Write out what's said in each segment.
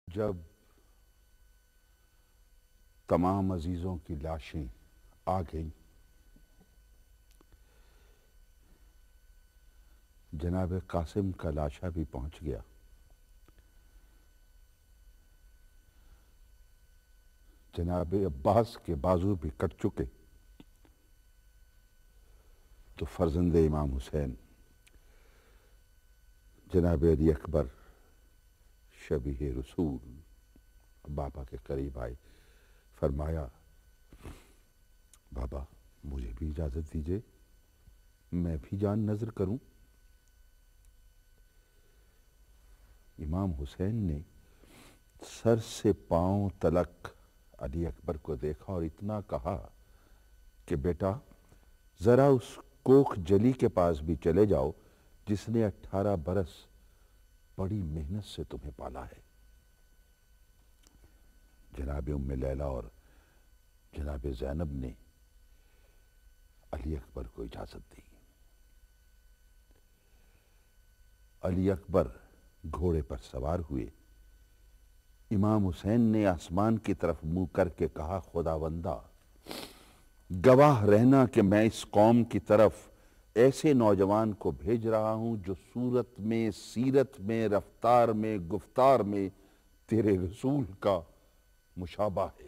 جب تمام عزیزوں کی لاشیں آ گئیں، جناب قاسم کا لاشا بھی پہنچ گیا، جناب عباس کے بازو بھی کٹ چکے، تو فرزند امام حسین جناب علی اکبر شبیہ رسول بابا کے قریب آئے، فرمایا بابا مجھے بھی اجازت دیجئے، میں بھی جان نظر کروں۔ امام حسین نے سر سے پاؤں تلک علی اکبر کو دیکھا اور اتنا کہا کہ بیٹا ذرا اس کوکھ جلی کے پاس بھی چلے جاؤ جس نے 18 برس بڑی محنت سے تمہیں پالا ہے۔ جناب ام لیلہ اور جناب زینب نے علی اکبر کو اجازت دی۔ علی اکبر گھوڑے پر سوار ہوئے، امام حسین نے آسمان کی طرف منہ کر کے کہا خداوندہ گواہ رہنا کہ میں اس قوم کی طرف ایسے نوجوان کو بھیج رہا ہوں جو صورت میں، سیرت میں، رفتار میں، گفتار میں تیرے رسول کا مشابہ ہے۔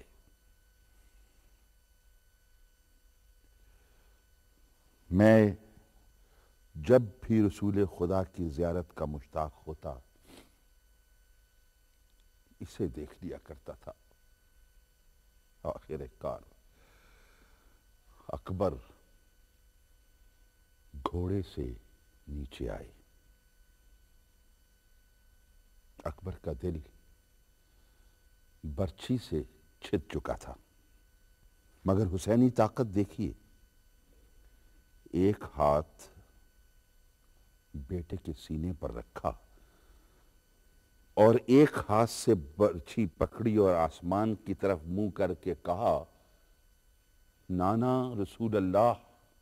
میں جب بھی رسول خدا کی زیارت کا مشتاق ہوتا اسے دیکھ لیا کرتا تھا۔ آخر کار اکبر گھوڑے سے نیچے آئے۔ اکبر کا دل برچھی سے چھد چکا تھا، مگر حسینی طاقت دیکھیے، ایک ہاتھ بیٹے کے سینے پر رکھا اور ایک ہاتھ سے برچھی پکڑی اور آسمان کی طرف منہ کر کے کہا نانا رسول اللہ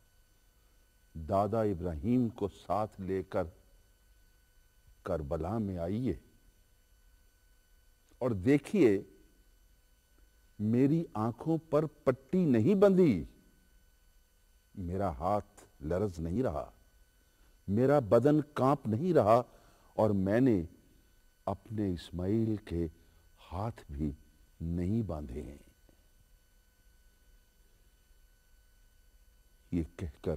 دادا ابراہیم کو ساتھ لے کر کربلا میں آئیے اور دیکھیے میری آنکھوں پر پٹی نہیں بندھی، میرا ہاتھ لرز نہیں رہا، میرا بدن کانپ نہیں رہا اور میں نے اپنے اسماعیل کے ہاتھ بھی نہیں باندھے ہیں۔ یہ کہہ کر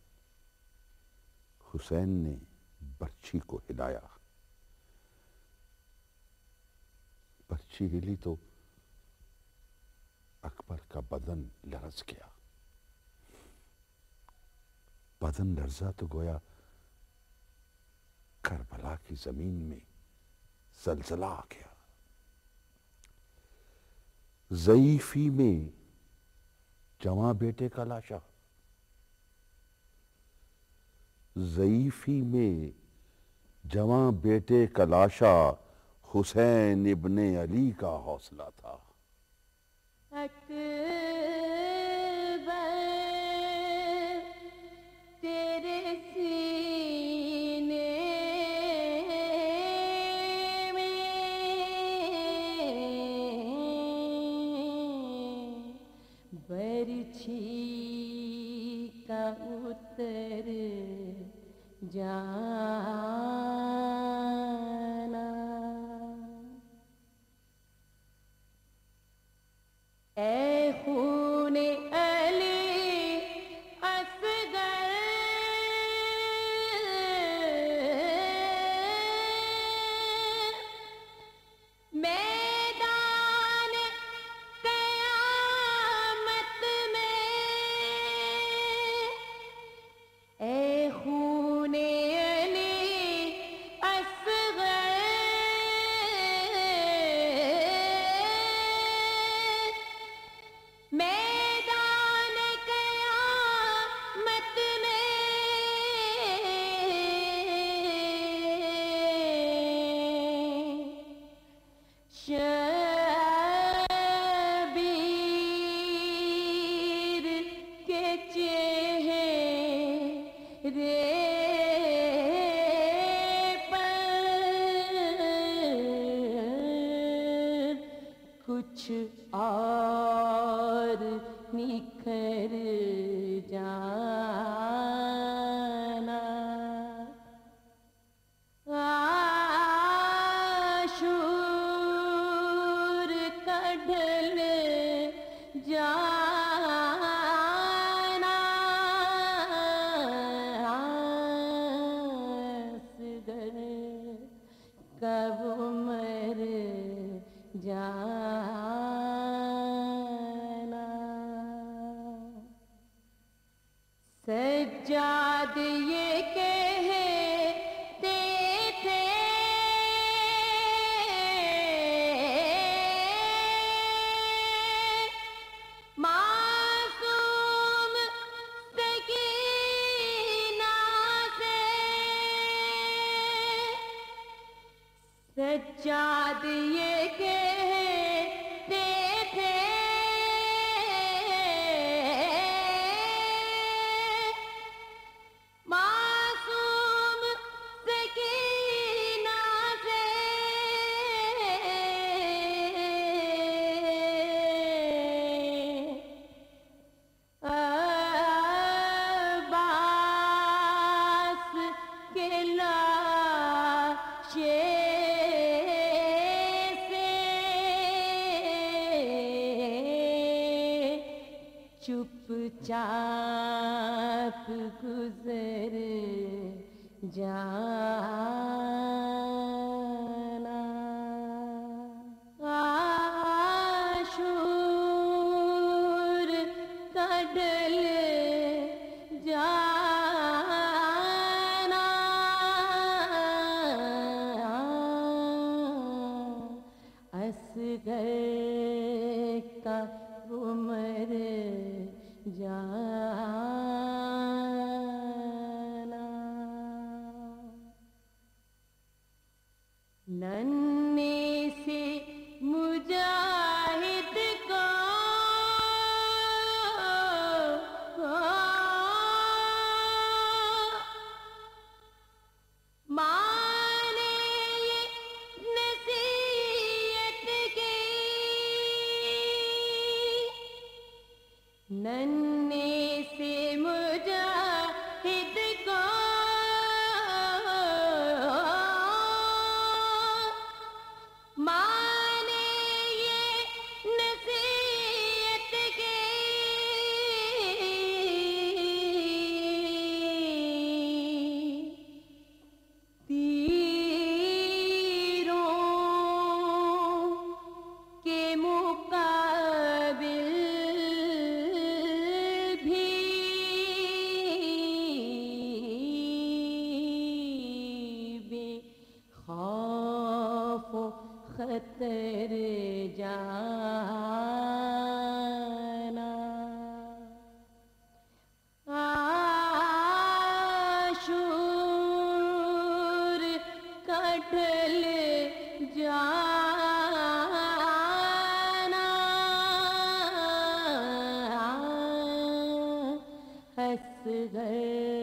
حسین نے برچھی کو ہلایا، برچھی ہلی تو اکبر کا بدن لرز گیا، بدن لرزا تو گویا کربلا کی زمین میں زلزلہ آ گیا۔ ضعیفی میں جواں بیٹے کا لاشا، ضعیفی میں جواں بیٹے کا لاشا حسین ابن علی کا حوصلہ تھا۔ تیرے سینے میں برچھی کا اتر جانا، اے خون علی اصغر میدان قیامت میں، اے خون علی اصغر میدان قیامت میں شبیر کے چہرے پر کچھ اور نکھر جانا عاشور کا ڈھل جانا اصغر کا وہ مر جانا سجاد یہ کہتے تھے معصوم سکینہ سے سجاد یہ کہتے تھے معصوم سکینہ سے عباس کے لاشے چپ چاپ گزر جانا عاشور کا ڈل جانا اصغر کا وہ مر جانا ننھے سے مجاہد کو ماں نے یہ نصیحت کی ننھے سے مجاہد کو ماں نے یہ نصیحت کی تیروں کے مقابل خوف و خطر جانا عاشور کا ڈھل جانا اصغر